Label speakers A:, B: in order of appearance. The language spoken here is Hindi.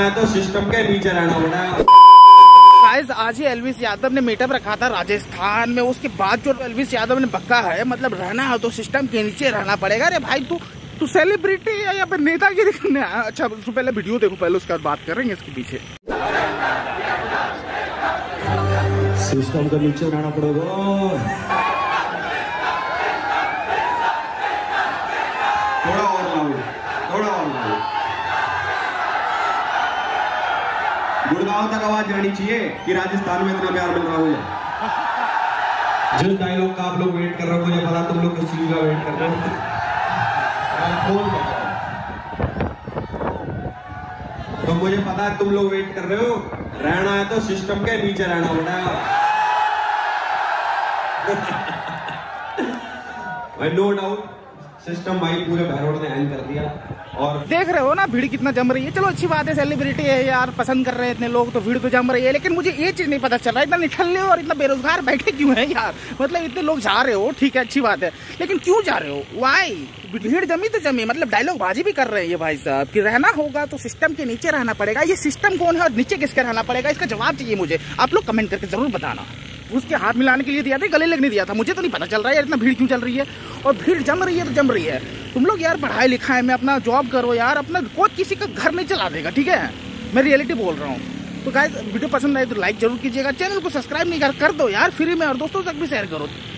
A: है तो सिस्टम के नीचे रहना पड़ेगा।
B: गाइस आज ही एल्विस यादव ने मीटअप रखा था राजस्थान में, उसके बाद जो एल्विस यादव ने बक्का है, मतलब रहना है तो सिस्टम के नीचे रहना पड़ेगा। अरे भाई तू सेलिब्रिटी है या फिर नेतागिरी करने आया? अच्छा उसको पहले वीडियो देखो, पहले उसके बाद बात करेंगे इसके पीछे।
A: सिस्टम के नीचे रहना पड़ेगा। थोड़ा और लाओ, थोड़ा और लाओ। गुड़गांव तक आवाज जानी चाहिए कि राजस्थान में इतना प्यार मिल रहा है। जिस डायलॉग का आप लोग वेट कर रहे हो मुझे पता, तुम लोग किस चीज का वेट कर रहे हो। तो मुझे पता है तुम लोग वेट कर रहे हो। रहना है तो सिस्टम के नीचे रहना पड़ेगा। नो डाउट सिस्टम भाई पूरे बहरोड ने हैंग कर दिया। और
B: देख रहे हो ना भीड़ कितना जम रही है। चलो अच्छी बात है, सेलिब्रिटी है यार, पसंद कर रहे हैं इतने लोग तो भीड़ तो जम रही है। लेकिन मुझे ये चीज नहीं पता चल रहा इतना निठल्ले और इतना बेरोजगार बैठे क्यों है यार। मतलब इतने लोग जा रहे हो, ठीक है अच्छी बात है, लेकिन क्यों जा रहे हो? वाई? भीड़ जमी तो जमी, मतलब डायलॉग बाजी भी कर रहे हैं ये भाई साहब कि रहना होगा तो सिस्टम के नीचे रहना पड़ेगा। ये सिस्टम कौन है और नीचे किसके रहना पड़ेगा, इसका जवाब चाहिए मुझे। आप लोग कमेंट करके जरूर बताना। उसके हाथ मिलाने के लिए दिया था, गले लगने दिया था, मुझे तो नहीं पता चल रहा है यार इतना भीड़ क्यों चल रही है। और भीड़ जम रही है तो जम रही है। तुम लोग यार पढ़ाई लिखाई में अपना जॉब करो यार, अपना कोई किसी का घर नहीं चला देगा, ठीक है? मैं रियलिटी बोल रहा हूँ। तो गाइस वीडियो पसंद आए तो लाइक जरूर कीजिएगा, चैनल को सब्सक्राइब नहीं कर दो यार फ्री में, और दोस्तों तक भी शेयर करो।